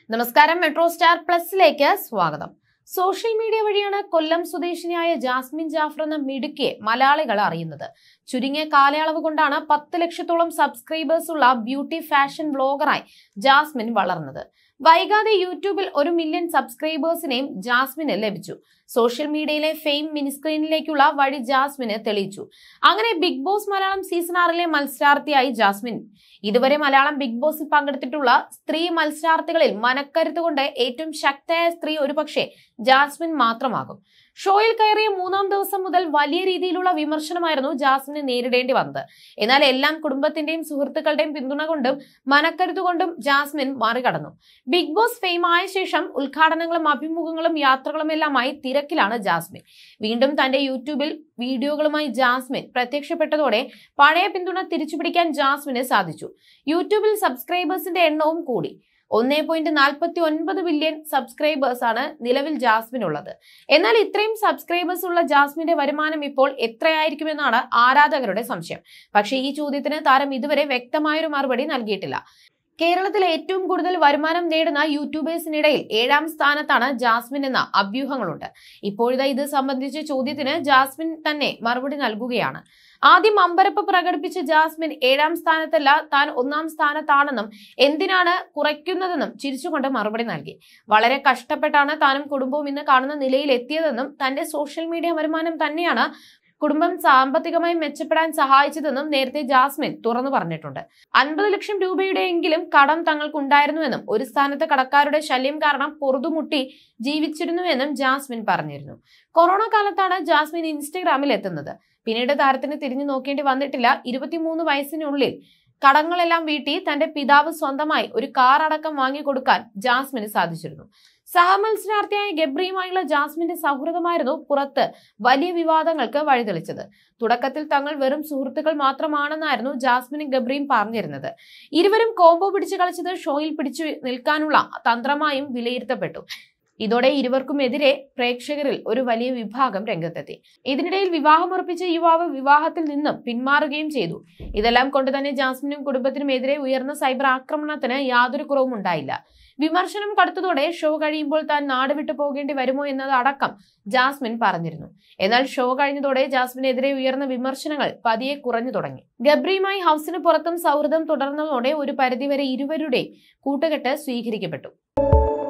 നമസ്കാരം, metro star പ്ലസിലേക്ക് സ്വാഗതം. Social media വഴിയാണ് കൊല്ലം സ്വദേശിനിയായ ജാസ്മിൻ ജാഫർ എന്ന മിടുക്കിയെ മലയാളികൾ അറിയുന്നത്. ചുരുങ്ങിയ കാലയളവ് കൊണ്ടാണ് 10 ലക്ഷത്തോളം സബ്സ്ക്രൈബേഴ്സ് ഉള്ള ബ്യൂട്ടി ഫാഷൻ വ്ലോഗറായി ജാസ്മിൻ വളർന്നത്. വൈകാതെ യൂട്യൂബിൽ 1 മില്യൺ സബ്സ്ക്രൈബേഴ്സിനെയും ജാസ്മിന് ലഭിച്ചു. സോഷ്യൽ മീഡിയയിലെ ഫെയിം മിനിസ്ക്രീനിലേക്കുള്ള വഴി ജാസ്മിന് തെളിയിച്ചു. അങ്ങനെ ബിഗ് ബോസ് മലയാളം സീസൺ 6 മത്സരാർത്ഥിയായി ജാസ്മിൻ. ഇതുവരെ മലയാളം ബിഗ് ബോസിൽ പങ്കെടുത്തിട്ടുള്ള സ്ത്രീ മത്സരാർത്ഥികളിൽ മനക്കരുത്ത് കൊണ്ട് ഏറ്റവും ശക്തയായ സ്ത്രീ ഒരുപക്ഷെ ജാസ്മിൻ മാത്രമാകും. ഷോയിൽ കയറിയ 3-ാം ദിവസം മുതൽ വലിയ രീതിയിലുള്ള വിമർശനമായിരുന്നു ജാസ്മിന് നേരിടേണ്ടി വന്നത്. എന്നാൽ എല്ലാം കുടുംബത്തിന്റെയും സുഹൃത്തുക്കളുടെയും പിന്തുണ കൊണ്ടും മനക്കരുത്ത് കൊണ്ടും ജാസ്മിൻ മറികടന്നു. ബിഗ് ബോസ് ഫെയിം ആയ ശേഷം ഉദ്ഘാടനങ്ങളും അഭിമുഖങ്ങളും യാത്രകളും എല്ലാമായി തിരക്കിലാണ് ജാസ്മിൻ. വീണ്ടും തന്റെ യൂട്യൂബിൽ വീഡിയോകളുമായി ജാസ്മിൻ പ്രത്യക്ഷപ്പെട്ടതോടെ പഴയ പിന്തുണ തിരിച്ചുപിടിക്കാൻ ജാസ്മിന് സാധിച്ചു. യൂട്യൂബിൽ സബ്സ്ക്രൈബേഴ്സിന്റെ എണ്ണവും കൂടി. 1.49 ബില്യൺ സബ്സ്ക്രൈബേഴ്സ് ആണ് നിലവിൽ ജാസ്മിനുള്ളത്. എന്നാൽ ഇത്രയും സബ്സ്ക്രൈബേഴ്സ് ഉള്ള ജാസ്മിന്റെ വരുമാനം ഇപ്പോൾ എത്രയായിരിക്കുമെന്നാണ് ആരാധകരുടെ സംശയം. പക്ഷേ ഈ ചോദ്യത്തിന് താരം ഇതുവരെ വ്യക്തമായൊരു മറുപടി നൽകിയിട്ടില്ല. കേരളത്തിലെ ഏറ്റവും കൂടുതൽ വരുമാനം നേടുന്ന യൂട്യൂബേഴ്സിനിടയിൽ 7-ാം സ്ഥാനത്താണ് ജാസ്മിൻ എന്ന അഭ്യൂഹങ്ങളുണ്ട്. ഇപ്പോഴത്തെ ഇത് സംബന്ധിച്ച ചോദ്യത്തിന് ജാസ്മിൻ തന്നെ മറുപടി നൽകുകയാണ്. ആദ്യം അമ്പരപ്പ് പ്രകടിപ്പിച്ച ജാസ്മിൻ 7-ാം സ്ഥാനത്തല്ല, താൻ 1-ാം സ്ഥാനത്താണെന്നും എന്തിനാണ് കുറയ്ക്കുന്നതെന്നും ചിരിച്ചുകൊണ്ട് മറുപടി നൽകി. വളരെ കഷ്ടപ്പെട്ടാണ് താനും കുടുംബവും ഇന്ന് കാണുന്ന നിലയിൽ എത്തിയതെന്നും തന്റെ സോഷ്യൽ മീഡിയ വരുമാനം തന്നെയാണ് കുടുംബം സാമ്പത്തികമായി മെച്ചപ്പെടാൻ സഹായിച്ചതെന്നും നേരത്തെ ജാസ്മിൻ തുറന്നു പറഞ്ഞിട്ടുണ്ട്. 50 ലക്ഷം രൂപയുടെയെങ്കിലും കടം തങ്ങൾക്കുണ്ടായിരുന്നുവെന്നും ഒരു സ്ഥാനത്ത് കടക്കാരുടെ ശല്യം കാരണം പൊറുതുമുട്ടി ജീവിച്ചിരുന്നുവെന്നും ജാസ്മിൻ പറഞ്ഞിരുന്നു. കൊറോണ കാലത്താണ് ജാസ്മിൻ ഇൻസ്റ്റഗ്രാമിൽ എത്തുന്നത്. പിന്നീട് താരത്തിന് തിരിഞ്ഞു നോക്കേണ്ടി വന്നിട്ടില്ല. 23 വയസ്സിനുള്ളിൽ കടങ്ങളെല്ലാം വീട്ടി തന്റെ പിതാവ് സ്വന്തമായി ഒരു കാർ അടക്കം വാങ്ങിക്കൊടുക്കാൻ ജാസ്മിന് സാധിച്ചിരുന്നു. സഹമത്സരാർത്ഥിയായ ഗബ്രിയുമായുള്ള ജാസ്മിന്റെ സൗഹൃദമായിരുന്നു പുറത്ത് വലിയ വിവാദങ്ങൾക്ക് വഴിതെളിച്ചത്. തുടക്കത്തിൽ തങ്ങൾ വെറും സുഹൃത്തുക്കൾ മാത്രമാണെന്നായിരുന്നു ജാസ്മിനും ഗബ്രിയും പറഞ്ഞിരുന്നത്. ഇരുവരും കോംബോ പിടിച്ചു കളിച്ചത് ഷോയിൽ പിടിച്ചു നിൽക്കാനുള്ള തന്ത്രമായും വിലയിരുത്തപ്പെട്ടു. ഇതോടെ ഇരുവർക്കുമെതിരെ പ്രേക്ഷകരിൽ ഒരു വലിയ വിഭാഗം രംഗത്തെത്തി. ഇതിനിടയിൽ വിവാഹമുറപ്പിച്ച യുവാവ് വിവാഹത്തിൽ നിന്നും പിന്മാറുകയും ചെയ്തു. ഇതെല്ലാം കൊണ്ട് തന്നെ ജാസ്മിനും കുടുംബത്തിനും എതിരെ ഉയർന്ന സൈബർ ആക്രമണത്തിന് യാതൊരു കുറവും ഉണ്ടായില്ല. വിമർശനം കടുത്തതോടെ ഷോ കഴിയുമ്പോൾ താൻ നാട് വിട്ടു പോകേണ്ടി വരുമോ എന്നത് അടക്കം ജാസ്മിൻ പറഞ്ഞിരുന്നു. എന്നാൽ ഷോ കഴിഞ്ഞതോടെ ജാസ്മിനെതിരെ ഉയർന്ന വിമർശനങ്ങൾ പതിയെ കുറഞ്ഞു തുടങ്ങി. ഗബ്രിയുമായി ഹൗസിന് പുറത്തും സൗഹൃദം തുടർന്നതോടെ ഒരു പരിധിവരെ ഇരുവരുടെയും കൂട്ടുകെട്ട് സ്വീകരിക്കപ്പെട്ടു.